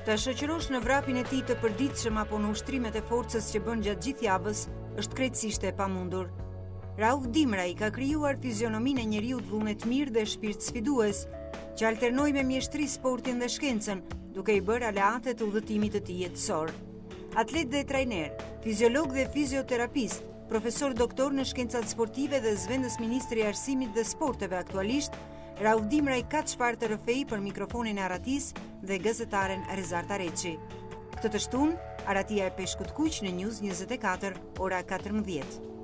Ta shoqërosh në vrapin e tij të përditshëm apo në ushtrimet e forcës që bën gjatë gjithë javës është krejtësisht e pamundur. Rauf Dimraj ka krijuar fizionominë e njeriu vullnet mirë dhe shpirt sfidues, që alternoi me mjeshtri sportin dhe shkencën, duke i bërë aleate të udhëtimit të tij jetësor. Atlet dhe trajner, fiziolog dhe fizioterapist, profesor doktor në shkencat sportive dhe zëvendës ministri i arsimit dhe sporteve aktualisht, Rauf Dimraj ka çfarë të rrëfej për mikrofonin e Aratis dhe gazetaren Rezar Tareçi. Këtë të shtunë, Aratia e Peshkut Kuq në News 24, ora 14.